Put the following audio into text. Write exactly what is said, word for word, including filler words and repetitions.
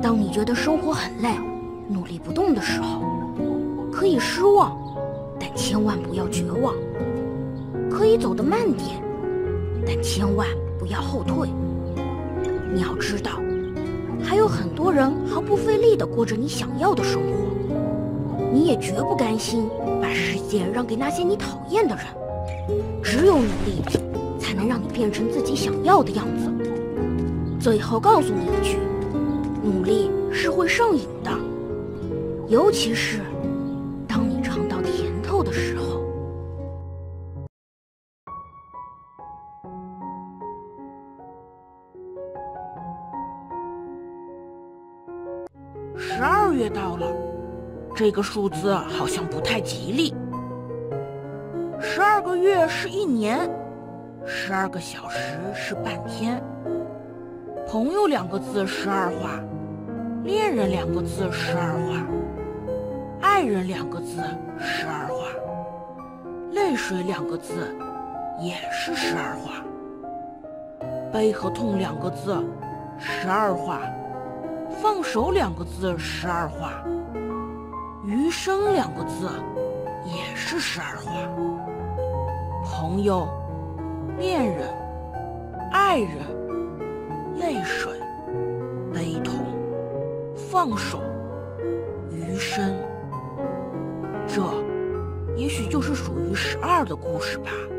当你觉得生活很累，努力不动的时候，可以失望，但千万不要绝望；可以走得慢点，但千万不要后退。你要知道，还有很多人毫不费力地过着你想要的生活，你也绝不甘心把世界让给那些你讨厌的人。只有努力，才能让你变成自己想要的样子。最后告诉你一句，努力是会上瘾的，尤其是当你尝到甜头的时候。 十二月到了，这个数字好像不太吉利。十二个月是一年，十二个小时是半天。朋友两个字十二画，恋人两个字十二画，爱人两个字十二画，泪水两个字也是十二画，悲和痛两个字十二画，放手两个字十二画，余生两个字也是十二画。朋友、恋人、爱人、泪水、悲痛、放手、余生，这也许就是属于十二的故事吧。